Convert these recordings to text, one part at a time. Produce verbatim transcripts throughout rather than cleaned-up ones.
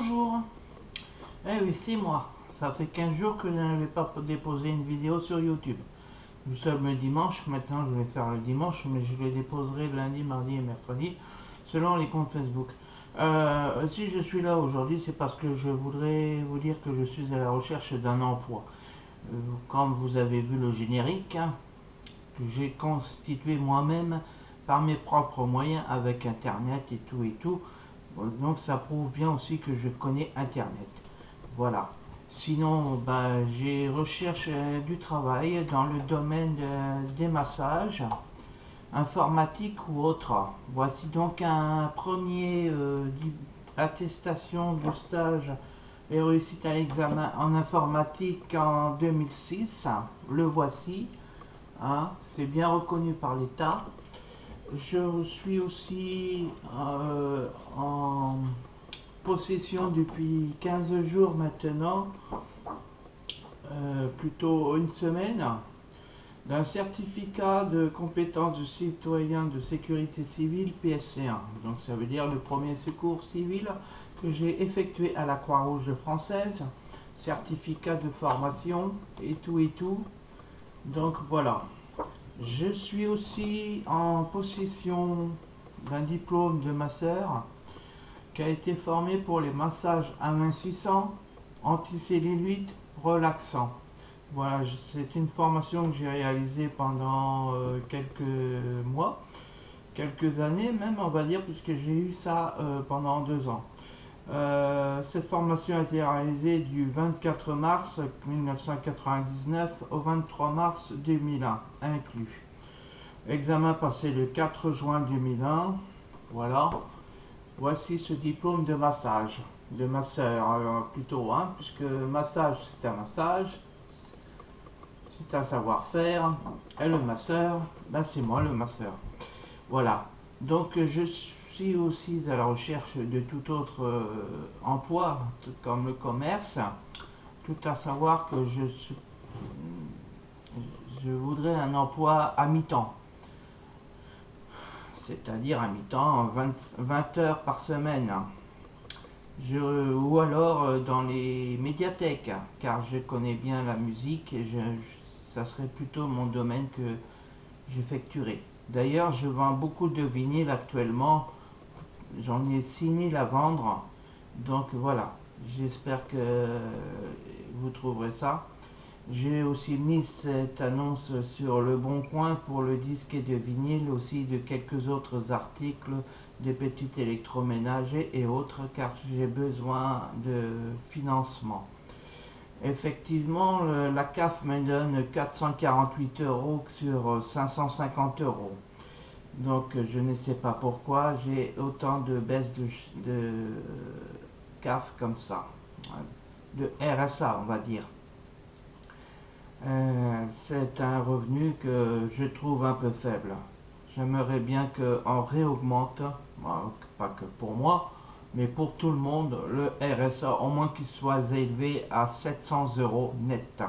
bonjour. Eh oui, c'est moi. Ça fait quinze jours que je n'avais pas déposé une vidéo sur YouTube. Nous sommes le dimanche, maintenant je vais faire le dimanche, mais je les déposerai lundi, mardi et mercredi, selon les comptes Facebook. Euh, si je suis là aujourd'hui, c'est parce que je voudrais vous dire que je suis à la recherche d'un emploi. Euh, comme vous avez vu le générique, hein, que j'ai constitué moi-même par mes propres moyens avec Internet et tout et tout. Donc ça prouve bien aussi que je connais Internet. Voilà. Sinon, bah, j'ai recherche euh, du travail dans le domaine de- des massages, informatique ou autre. Voici donc un premier euh, di- attestation de stage et réussite à l'examen en informatique en deux mille six. Le voici. Hein, c'est bien reconnu par l'État. Je suis aussi euh, en possession depuis quinze jours maintenant, euh, plutôt une semaine, d'un certificat de compétence de citoyen de sécurité civile P S C un. Donc ça veut dire le premier secours civil que j'ai effectué à la Croix-Rouge française, certificat de formation et tout et tout. Donc voilà. Je suis aussi en possession d'un diplôme de masseur qui a été formé pour les massages amincissants, anticellulite, relaxants. Voilà, c'est une formation que j'ai réalisée pendant euh, quelques mois, quelques années même, on va dire, puisque j'ai eu ça euh, pendant deux ans. Euh, cette formation a été réalisée du vingt-quatre mars mille neuf cent quatre-vingt-dix-neuf au vingt-trois mars deux mille un, inclus. Examen passé le quatre juin deux mille un. Voilà. Voici ce diplôme de massage, de masseur euh, plutôt, hein, puisque massage c'est un massage, c'est un savoir-faire, et le masseur, ben c'est moi le masseur. Voilà. Donc je suis aussi à la recherche de tout autre euh, emploi, tout comme le commerce, tout à savoir que je suis, je voudrais un emploi à mi-temps. C'est-à-dire à mi-temps, vingt, vingt heures par semaine. Je, ou alors euh, dans les médiathèques, car je connais bien la musique et je, je- ça serait plutôt mon domaine que j'effectuerai. D'ailleurs, je vends beaucoup de vinyles actuellement, j'en ai six mille à vendre, donc voilà, j'espère que vous trouverez ça. J'ai aussi mis cette annonce sur Le Bon Coin pour le disque de vinyle, aussi de quelques autres articles, des petits électroménagers et autres, car j'ai besoin de financement. Effectivement, le- la C A F me donne quatre cent quarante-huit euros sur cinq cent cinquante euros. Donc je ne sais pas pourquoi j'ai autant de baisse de, de C A F comme ça, de R S A on va dire. Euh, c'est un revenu que je trouve un peu faible. J'aimerais bien qu'on réaugmente, bon, pas que pour moi, mais pour tout le monde, le R S A, au moins qu'il soit élevé à sept cents euros net,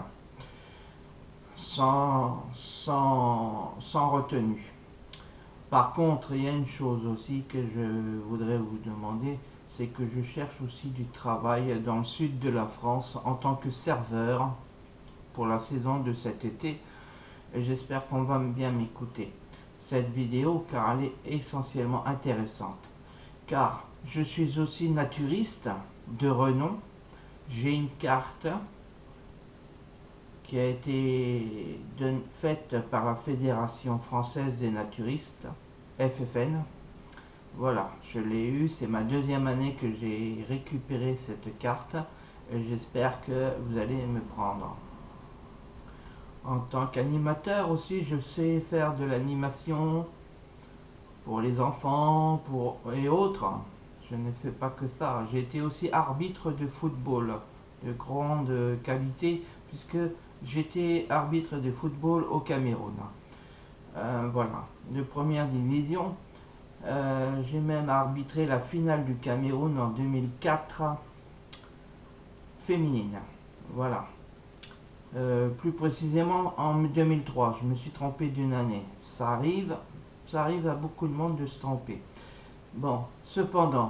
sans, sans, sans retenue. Par contre, il y a une chose aussi que je voudrais vous demander, c'est que je cherche aussi du travail dans le sud de la France en tant que serveur pour la saison de cet été, et j'espère qu'on va bien m'écouter cette vidéo car elle est essentiellement intéressante, car je suis aussi naturiste de renom. J'ai une carte qui a été faite par la Fédération française des naturistes, F F N. Voilà, je l'ai eu, c'est ma deuxième année que j'ai récupéré cette carte et j'espère que vous allez me prendre. En tant qu'animateur aussi, je sais faire de l'animation pour les enfants pour, et autres. Je ne fais pas que ça. J'ai été aussi arbitre de football de grande qualité puisque j'étais arbitre de football au Cameroun. Euh, voilà, de première division. Euh, j'ai même arbitré la finale du Cameroun en deux mille quatre féminine. Voilà. Euh, plus précisément en deux mille trois, je me suis trompé d'une année. Ça arrive, ça arrive à beaucoup de monde de se tromper. Bon, cependant,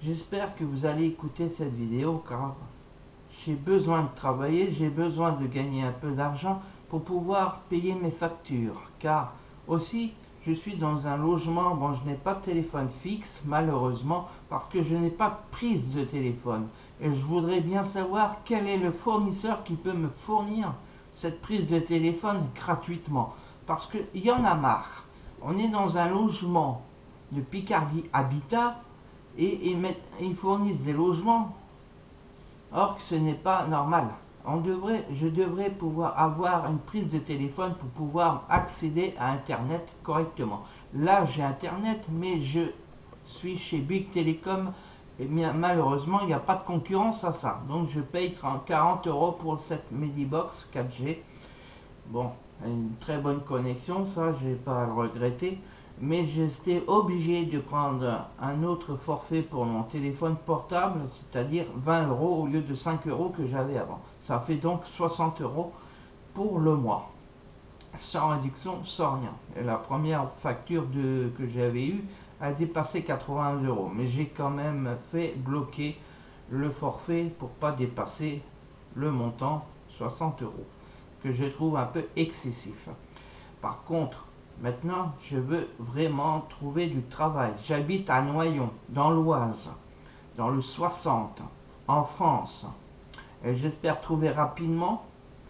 J'espère que vous allez écouter cette vidéo car j'ai besoin de travailler, j'ai besoin de gagner un peu d'argent pour pouvoir payer mes factures. Car aussi, je suis dans un logement, bon, je n'ai pas de téléphone fixe, malheureusement, parce que je n'ai pas de prise de téléphone. Et je voudrais bien savoir quel est le fournisseur qui peut me fournir cette prise de téléphone gratuitement. Parce qu'il y en a marre. On est dans un logement de Picardie Habitat et ils, mettent, ils fournissent des logements. Or que ce n'est pas normal. On devrait, je devrais pouvoir avoir une prise de téléphone pour pouvoir accéder à Internet correctement. Là, j'ai Internet, mais je suis chez Big Telecom. Et bien, malheureusement, il n'y a pas de concurrence à ça. Donc, je paye quarante euros pour cette Medibox quatre G. Bon, une très bonne connexion, ça, je n'ai pas à le regretter. Mais j'étais obligé de prendre un autre forfait pour mon téléphone portable, c'est-à-dire vingt euros au lieu de cinq euros que j'avais avant. Ça fait donc soixante euros pour le mois, sans réduction, sans rien. Et la première facture de, que j'avais eue a dépassé quatre-vingts euros, mais j'ai quand même fait bloquer le forfait pour pas dépasser le montant soixante euros, que je trouve un peu excessif. Par contre, maintenant, je veux vraiment trouver du travail. J'habite à Noyon, dans l'Oise, dans le soixante, en France. Et j'espère trouver rapidement,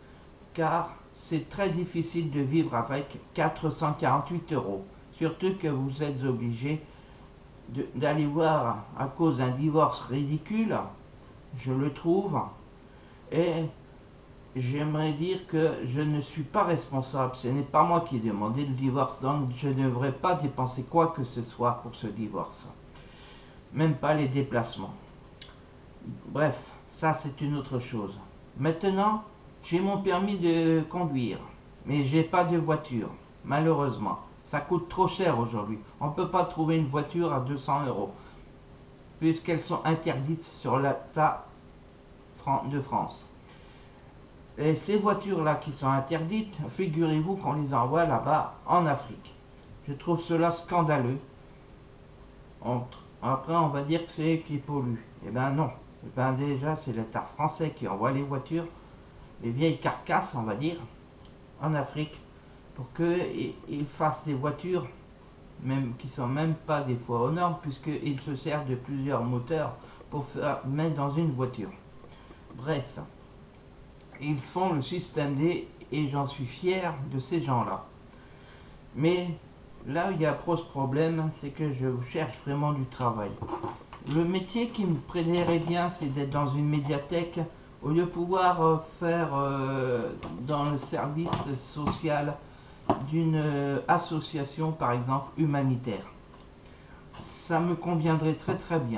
car c'est très difficile de vivre avec quatre cent quarante-huit euros. Surtout que vous êtes obligé d'aller voir à cause d'un divorce ridicule, je le trouve. Et j'aimerais dire que je ne suis pas responsable. Ce n'est pas moi qui ai demandé le divorce, donc je ne devrais pas dépenser quoi que ce soit pour ce divorce. Même pas les déplacements. Bref, ça c'est une autre chose. Maintenant, j'ai mon permis de conduire, mais j'ai pas de voiture, malheureusement. Ça coûte trop cher aujourd'hui. On ne peut pas trouver une voiture à deux cents euros, puisqu'elles sont interdites sur l'État de France. Et ces voitures-là qui sont interdites, figurez-vous qu'on les envoie là-bas en Afrique. Je trouve cela scandaleux. Entre, après, on va dire que c'est eux qui polluent. Eh bien non. Eh bien déjà, c'est l'État français qui envoie les voitures, les vieilles carcasses, on va dire, en Afrique, pour qu'ils fassent des voitures, même qui sont même pas des fois aux normes, puisqu'ils se servent de plusieurs moteurs pour faire, mettre dans une voiture. Bref. Ils font le système D et j'en suis fier de ces gens-là. Mais là où il y a gros problème, c'est que je cherche vraiment du travail. Le métier qui me plairait bien, c'est d'être dans une médiathèque au lieu de pouvoir euh, faire euh, dans le service social d'une euh, association, par exemple, humanitaire. Ça me conviendrait très très bien.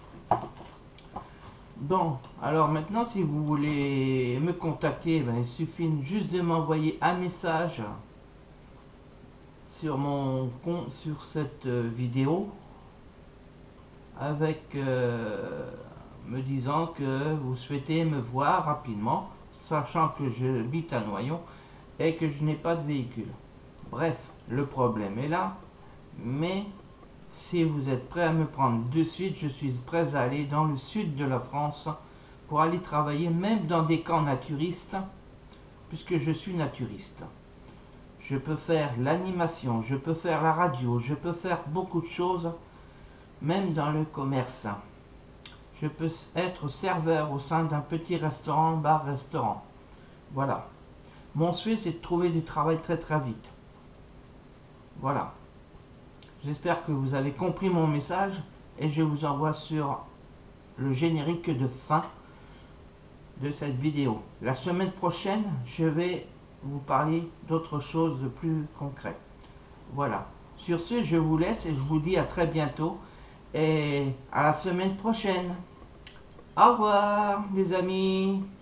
Bon, alors maintenant, si vous voulez me contacter, ben, il suffit juste de m'envoyer un message sur mon compte, sur cette euh, vidéo, avec euh, me disant que vous souhaitez me voir rapidement, sachant que j'habite à Noyon et que je n'ai pas de véhicule. Bref, le problème est là, mais si vous êtes prêt à me prendre de suite, je suis prêt à aller dans le sud de la France pour aller travailler même dans des camps naturistes, puisque je suis naturiste. Je peux faire l'animation, je peux faire la radio, je peux faire beaucoup de choses, même dans le commerce. Je peux être serveur au sein d'un petit restaurant, bar-restaurant. Voilà. Mon souhait, c'est de trouver du travail très très vite. Voilà. J'espère que vous avez compris mon message et je vous envoie sur le générique de fin de cette vidéo. La semaine prochaine, je vais vous parler d'autre chose de plus concret. Voilà. Sur ce, je vous laisse et je vous dis à très bientôt et à la semaine prochaine. Au revoir les amis.